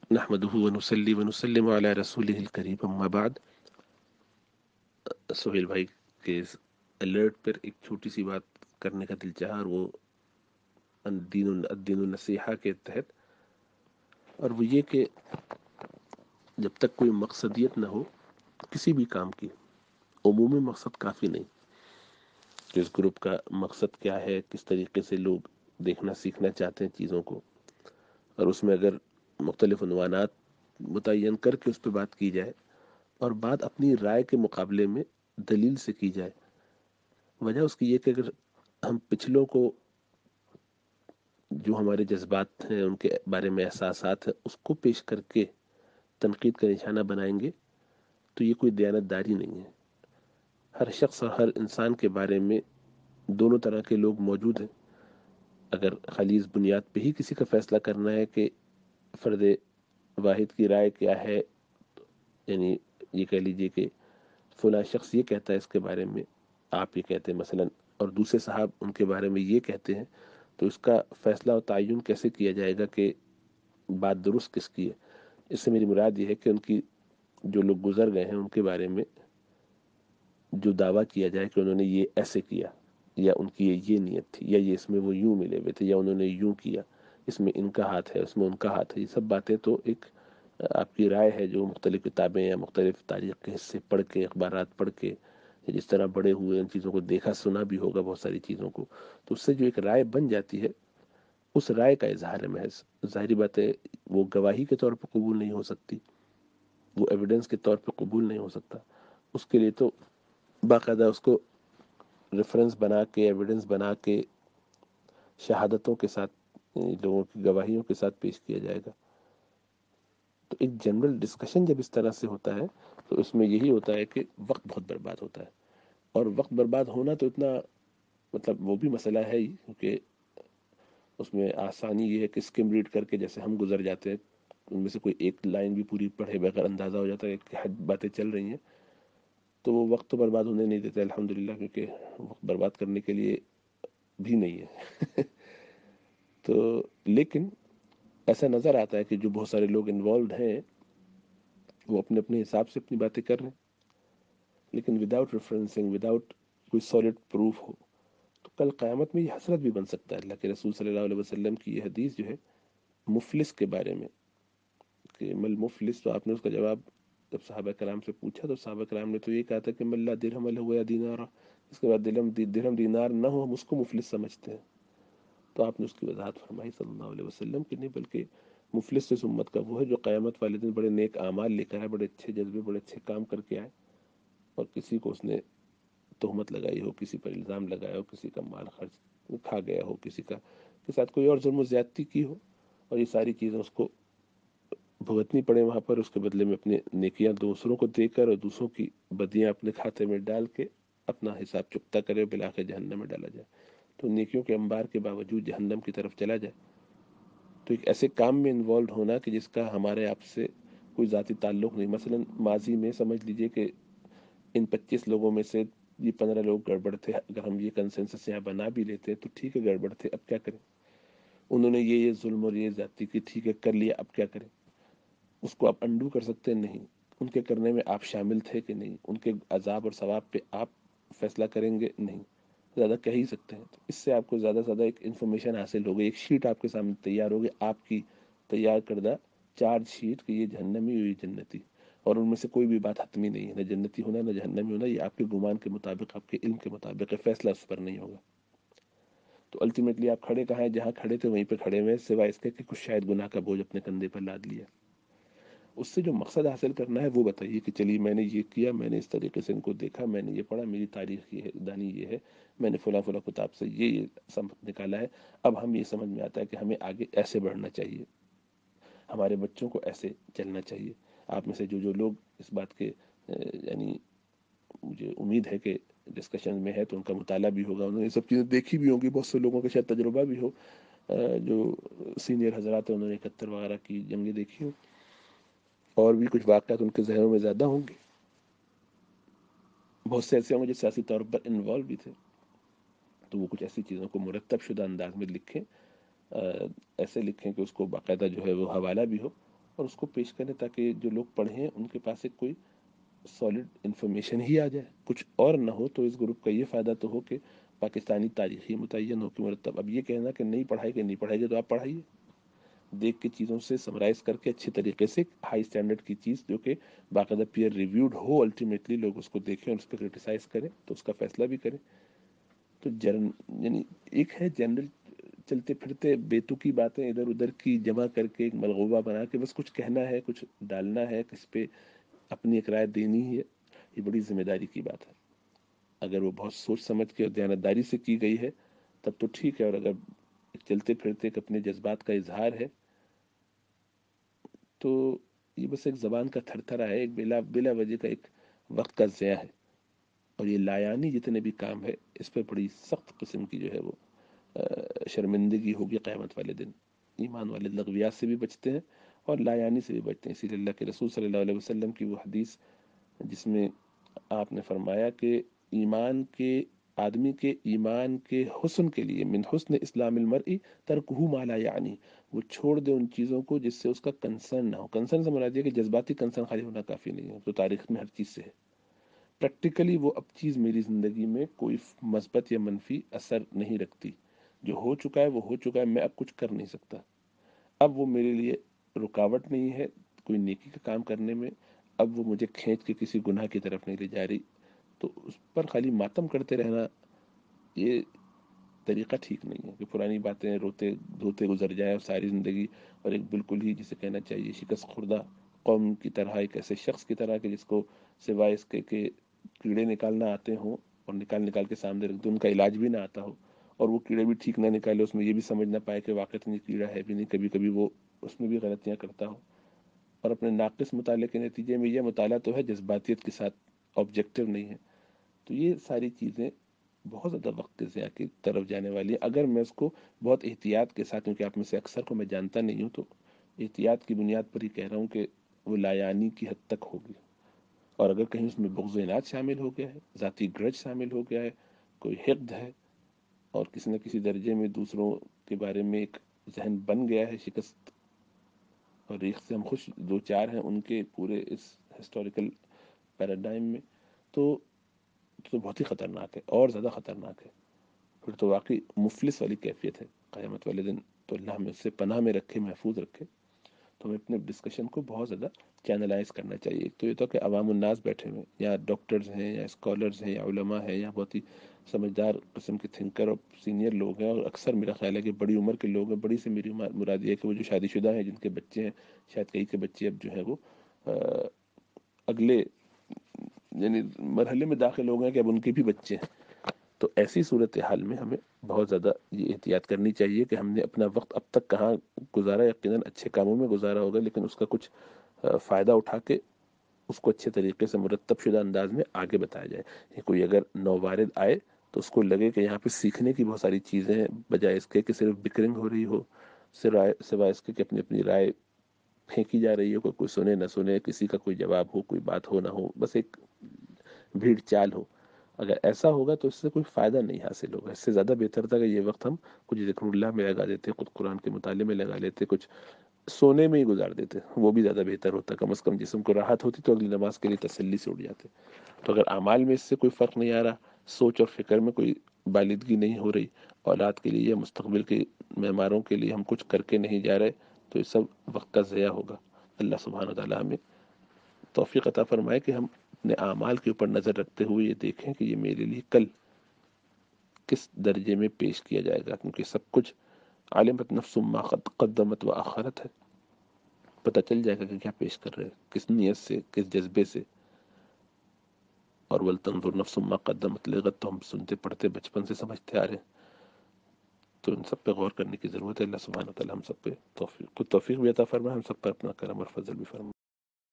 نحمده ونصلي ونسلم علی رسولہ الکریم اما بعد. سہیل بھائی کے اس الرٹ پر ایک چھوٹی سی بات کرنے کا دل چاہا، اور وہ الدین النصیحہ کے تحت، اور وہ یہ کہ جب تک کوئی مقصدیت نہ ہو کسی بھی کام کی، عمومی مقصد کافی نہیں کہ اس گروپ کا مقصد کیا ہے، کس طریقے سے لوگ دیکھنا سیکھنا چاہتے ہیں چیزوں کو، اور اس میں اگر مختلف عنوانات متعین کر کے اس پہ بات کی جائے اور بات اپنی رائے کے مقابلے میں دلیل سے کی جائے. وجہ اس کی یہ کہ اگر ہم پچھلوں کو جو ہمارے جذبات ہیں، ان کے بارے میں احساسات ہیں، اس کو پیش کر کے تنقید کا نشانہ بنائیں گے تو یہ کوئی دیانتداری نہیں ہے. ہر شخص اور ہر انسان کے بارے میں دونوں طرح کے لوگ موجود ہیں. اگر خلیص بنیاد پہ ہی کسی کا فیصلہ کرنا ہے کہ فرد واحد کی رائے کیا ہے، یعنی یہ کہہ لیجئے کہ فلاں شخص یہ کہتا ہے اس کے بارے میں، آپ یہ کہتے ہیں مثلا، اور دوسرے صاحب ان کے بارے میں یہ کہتے ہیں، تو اس کا فیصلہ و تعین کیسے کیا جائے گا کہ بات درست کس کی ہے؟ اس سے میری مراد یہ ہے کہ ان کی جو لوگ گزر گئے ہیں ان کے بارے میں جو دعویٰ کیا جائے کہ انہوں نے یہ ایسے کیا، یا ان کی یہ نیت تھی، یا یہ اس میں وہ یوں ملے ہوئے تھے، یا انہوں نے یوں کیا، اس میں ان کا ہاتھ ہے، اس میں ان کا ہاتھ ہے. یہ سب باتیں تو ایک آپ کی رائے ہے جو مختلف کتابیں یا مختلف تاریخ کے حصے پڑھ کے، اخبارات پڑھ کے، جس طرح بڑے ہوئے ان چیزوں کو دیکھا سنا بھی ہوگا بہت ساری چیزوں کو، تو اس سے جو ایک رائے بن جاتی ہے اس رائے کا اظہار ہے محض. ظاہری بات ہے وہ گواہی کے طور پر قبول نہیں ہو سکتی، وہ ایویڈنس کے طور پر قبول نہیں ہو سکتا. اس کے لیے تو باقاعدہ اس کو ریفرنس بنا کے، ایویڈنس بنا کے، شہادتوں کے ساتھ، لوگوں کی گواہیوں کے ساتھ پیش کیا جائے گا. تو ایک جنرل ڈسکشن جب اس طرح سے ہوتا ہے تو اس میں یہی ہوتا ہے کہ وقت بہت برباد ہوتا ہے. اور وقت برباد ہونا تو اتنا، مطلب وہ بھی مسئلہ ہے ہی، کیونکہ اس میں آسانی یہ ہے کہ اسکم ریڈ کر کے جیسے ہم گزر جاتے ہیں، ان میں سے کوئی ایک لائن بھی پوری پڑھے بغیر اندازہ ہو جاتا ہے کہ حد باتیں چل رہی ہیں، تو وہ وقت تو برباد ہونے نہیں دیتے الحمدللہ، کیونکہ وقت برباد کرنے کے لیے بھی نہیں ہے. تو لیکن ایسا نظر آتا ہے کہ جو بہت سارے لوگ انوالوڈ ہیں وہ اپنے اپنے حساب سے اپنی باتیں کر رہے ہیں، لیکن وداؤٹ ریفرنسنگ، وداؤٹ کوئی سالڈ پروف ہو. تو کل قیامت میں یہ حسرت بھی بن سکتا ہے. اللہ کے رسول صلی اللہ علیہ وسلم کی یہ حدیث جو ہے مفلس کے بارے میں کہ مل مفلس، تو آپ نے اس کا جواب جب صحابہ کرام سے پوچھا تو صحابہ کرام نے تو یہ کہا تھا کہ مل لا درہم له ولا دینار، اس کے بعد درہم دینار نہ ہو ہم اس کو مفلس سمجھتے ہیں. تو آپ نے اس کی وضاحت فرمائی صلی اللہ علیہ وسلم کہ نہیں، بلکہ مفلس اس امت کا وہ ہے جو قیامت والے دن بڑے نیک اعمال لے کر آئے، بڑے اچھے جذبے، بڑے اچھے کام کر کے آئے، اور کسی کو اس نے تہمت لگائی ہو، کسی پر الزام لگایا ہو، کسی کا مال خرچ کھا گیا ہو، کسی کا کے ساتھ کوئی اور ظلم و زیادتی کی ہو، اور یہ ساری چیزیں اس کو بھگتنی پڑے وہاں پر. اس کے بدلے میں اپنے نیکیاں دوسروں کو دے کر اور دوسروں کی بدیاں اپنے کھاتے میں ڈال کے اپنا حساب چکتا کرے اور بلاخر جہنم میں ڈالا جائے. تو نیکیوں کے انبار کے باوجود جہنم کی طرف چلا جائے. تو ایک ایسے کام میں انوالو ہونا کہ جس کا ہمارے آپ سے کوئی ذاتی تعلق نہیں. مثلا ماضی میں سمجھ لیجئے کہ ان 25 لوگوں میں سے یہ 15 لوگ گڑبڑ تھے، اگر ہم یہ کنسنسس یہاں بنا بھی لیتے تو ٹھیک ہے گڑبڑ تھے، اب کیا کریں؟ انہوں نے یہ ظلم اور یہ زیادتی کی، ٹھیک ہے کر لیا، اب کیا کریں؟ اس کو آپ انڈو کر سکتے ہیں؟ نہیں. ان کے کرنے میں آپ شامل تھے کہ نہیں؟ ان کے عذاب اور ثواب پہ آپ فیصلہ کریں گے؟ نہیں. زیادہ کہہ ہی سکتے ہیں. تو اس سے آپ کو زیادہ سے زیادہ ایک انفارمیشن حاصل ہوگی، ایک شیٹ آپ کے سامنے تیار ہوگی، آپ کی تیار کردہ چارج شیٹ کہ یہ جہنمی ہوئی جنتی، اور ان میں سے کوئی بھی بات حتمی نہیں ہے، نہ جنتی ہونا نہ جہنمی ہونا، یہ آپ کے گمان کے مطابق، آپ کے علم کے مطابق ہے، فیصلہ اس پر نہیں ہوگا. تو الٹیمیٹلی آپ کھڑے کہاں ہیں؟ جہاں کھڑے تھے وہیں پہ کھڑے ہوئے، سوائے اس کے کہ کچھ شاید گناہ کا بوجھ اپنے کندھے پر لاد لیا. اس سے جو مقصد حاصل کرنا ہے وہ بتائیے کہ چلیے میں نے یہ کیا، میں نے اس طریقے سے ان کو دیکھا، میں نے یہ پڑھا، میری تاریخ یہ ہے، دانی یہ ہے، میں نے فلاں فلاں کتاب سے یہ سبق نکالا ہے. اب ہم یہ سمجھ میں آتا ہے کہ ہمیں آگے ایسے بڑھنا چاہیے، ہمارے بچوں کو ایسے چلنا چاہیے. آپ میں سے جو لوگ اس بات کے یعنی مجھے امید ہے کہ ڈسکشن میں ہے تو ان کا مطالعہ بھی ہوگا، انہوں نے یہ سب چیزیں دیکھی بھی ہوں گی، بہت سے لوگوں کا شاید تجربہ بھی ہو، جو سینئر حضرات ہیں انہوں نے 71 وغیرہ کی جنگیں دیکھی ہوں، اور بھی کچھ واقعات ان کے ذہنوں میں زیادہ ہوں گے. بہت سے ایسے ہوں گے جو سیاسی طور پر انوالو بھی تھے، تو وہ کچھ ایسی چیزوں کو مرتب شدہ انداز میں لکھیں، ایسے لکھیں کہ اس کو باقاعدہ جو ہے وہ حوالہ بھی ہو، اور اس کو پیش کریں تاکہ جو لوگ پڑھیں ان کے پاس ایک کوئی سالڈ انفارمیشن ہی آ جائے. کچھ اور نہ ہو تو اس گروپ کا یہ فائدہ تو ہو کہ پاکستانی تاریخ ہی متعین ہو کہ مرتب. اب یہ کہنا کہ نہیں پڑھائے گا نہیں پڑھائے گا تو آپ پڑھائیے, دیکھ کے چیزوں سے سمرائز کر کے اچھی طریقے سے ہائی اسٹینڈرڈ کی چیز جو کہ باقاعدہ پیئر ریویوڈ ہو, الٹیمیٹلی لوگ اس کو دیکھیں اور اس پہ کرٹیسائز کریں تو اس کا فیصلہ بھی کریں. تو یعنی ایک ہے جنرل چلتے پھرتے بیتوکی باتیں ادھر ادھر کی جمع کر کے ایک ملغوبہ بنا کے بس کچھ کہنا ہے, کچھ ڈالنا ہے, کس پہ اپنی ایک رائے دینی ہے, یہ بڑی ذمہ داری کی بات ہے. اگر وہ بہت سوچ سمجھ کے اور دیانتداری سے کی گئی ہے تب تو ٹھیک ہے, اور اگر چلتے پھرتے ایک اپنے جذبات کا اظہار ہے تو یہ بس ایک زبان کا تھر تھرا ہے, ایک بلا وجہ کا ایک وقت کا ضیاع ہے. اور یہ لایانی جتنے بھی کام ہے اس پہ بڑی سخت قسم کی جو ہے وہ شرمندگی ہوگی قیامت والے دن. ایمان والے لغویات سے بھی بچتے ہیں اور لایانی سے بھی بچتے ہیں. اسی لیے اللہ کے رسول صلی اللہ علیہ وسلم کی وہ حدیث جس میں آپ نے فرمایا کہ آدمی کے ایمان کے حسن کے لیے من حسن اسلام المرء ترکہ ما لا یعنی, وہ چھوڑ دے ان چیزوں کو جس سے اس کا کنسرن نہ ہو. کنسرن سے مراد یہ کہ جذباتی کنسرن خالی ہونا کافی نہیں ہے, تو تاریخ میں ہر چیز سے ہے. پریکٹیکلی وہ اب چیز میری زندگی میں کوئی مثبت یا منفی اثر نہیں رکھتی, جو ہو چکا ہے وہ ہو چکا ہے, میں اب کچھ کر نہیں سکتا. اب وہ میرے لیے رکاوٹ نہیں ہے کوئی نیکی کا کام کرنے میں, اب وہ مجھے کھینچ کے کسی گناہ کی طرف نہیں لے جا رہی. تو اس پر خالی ماتم کرتے رہنا یہ طریقہ ٹھیک نہیں ہے کہ پرانی باتیں روتے دھوتے گزر جائے اور ساری زندگی, اور ایک بالکل ہی جسے کہنا چاہیے شکست خوردہ قوم کی طرح, ایک ایسے شخص کی طرح کہ جس کو سوائے اس کے کہ کیڑے نکالنا آتے ہوں اور نکال کے سامنے رکھ دو, ان کا علاج بھی نہ آتا ہو, اور وہ کیڑے بھی ٹھیک نہ نکالے, اس میں یہ بھی سمجھ نہ پائے کہ واقعی یہ کیڑا ہے بھی نہیں, کبھی کبھی وہ اس میں بھی غلطیاں کرتا ہو, اور اپنے ناقص مطالعے کے نتیجے میں یہ مطالعہ تو ہے جذباتیت کے ساتھ, آبجیکٹو نہیں ہے. تو یہ ساری چیزیں بہت زیادہ وقت ضیاع کی طرف جانے والی ہے اگر میں اس کو بہت احتیاط کے ساتھ, کیونکہ آپ میں سے اکثر کو میں جانتا نہیں ہوں, تو احتیاط کی بنیاد پر ہی کہہ رہا ہوں کہ وہ لایانی کی حد تک ہوگی. اور اگر کہیں اس میں بغض و عناد شامل ہو گیا ہے, ذاتی گرج شامل ہو گیا ہے, کوئی حقد ہے, اور کسی نہ کسی درجے میں دوسروں کے بارے میں ایک ذہن بن گیا ہے شکست اور ریخ سے ہم خوش دو چار ہیں ان کے پورے اس ہسٹوریکل پیراڈائم میں, تو بہت ہی خطرناک ہے, اور زیادہ خطرناک ہے. پھر تو واقعی مفلس والی کیفیت ہے قیامت والے دن. تو اللہ ہمیں اس سے پناہ میں رکھے, محفوظ رکھے. تو ہمیں اپنے ڈسکشن کو بہت زیادہ چینلائز کرنا چاہیے. ایک تو یہ تو کہ عوام الناس بیٹھے ہوئے, یا ڈاکٹرز ہیں, یا اسکالرز ہیں, یا علماء ہیں, یا بہت ہی سمجھدار قسم کے تھنکر اور سینئر لوگ ہیں, اور اکثر میرا خیال ہے کہ بڑی عمر کے لوگ ہیں. بڑی سے میری مراد یہ ہے کہ وہ جو شادی شدہ ہیں, جن کے بچے ہیں, شاید کئی کے بچے اب جو ہیں وہ اگلے یعنی مرحلے میں داخل ہو گئے کہ اب ان کے بھی بچے ہیں. تو ایسی صورتحال میں ہمیں بہت زیادہ یہ احتیاط کرنی چاہیے کہ ہم نے اپنا وقت اب تک کہاں گزارا. یقیناً اچھے کاموں میں گزارا ہوگا, لیکن اس کا کچھ فائدہ اٹھا کے اس کو اچھے طریقے سے مرتب شدہ انداز میں آگے بتایا جائے. کوئی اگر نووارد آئے تو اس کو لگے کہ یہاں پہ سیکھنے کی بہت ساری چیزیں ہیں, بجائے اس کے کہ صرف بکرنگ ہو رہی ہو, سوائے اس کے کہ اپنی اپنی رائے پھینکی جا رہی ہو, کوئی سنے نہ سنے, کسی کا کوئی جواب ہو, کوئی بات ہو نہ ہو, بس ایک بھیڑ چال ہو. اگر ایسا ہوگا تو اس سے کوئی فائدہ نہیں حاصل ہوگا. اس سے زیادہ بہتر تھا کہ یہ وقت ہم کچھ ذکر اللہ میں لگا دیتے, کچھ قرآن کے مطالعے میں لگا لیتے, کچھ سونے میں ہی گزار دیتے, وہ بھی زیادہ بہتر ہوتا. کم از کم جسم کو راحت ہوتی تو اگلی نماز کے لیے تسلی سے اٹھ جاتے. تو اگر اعمال میں اس سے کوئی فرق نہیں آ رہا, سوچ اور فکر میں کوئی بالغگی نہیں ہو رہی, اولاد کے لیے یا مستقبل کے معماروں کے لیے ہم کچھ کر کے نہیں جا رہے, تو یہ سب وقت کا ضیاع ہوگا. اللہ سبحانہ وتعالی ہمیں توفیق عطا فرمائے کہ ہم اپنے اعمال کے اوپر نظر رکھتے ہوئے یہ دیکھیں کہ یہ میرے لیے کل کس درجے میں پیش کیا جائے گا, کیونکہ سب کچھ علمت نفس ما قدمت و آخرت ہے. پتہ چل جائے گا کہ کیا پیش کر رہے ہیں, کس نیت سے, کس جذبے سے. اور ولتنظر نفس ما قدمت لغد تو ہم سنتے پڑھتے بچپن سے سمجھتے آ رہے ہیں. تو ان سب پہ غور کرنے کی ضرورت ہے. اللہ سبحانہ وتعالی ہم سب پہ توفیق بھی عطا فرمائے, ہم سب پر اپنا کرم اور فضل بھی فرمائے.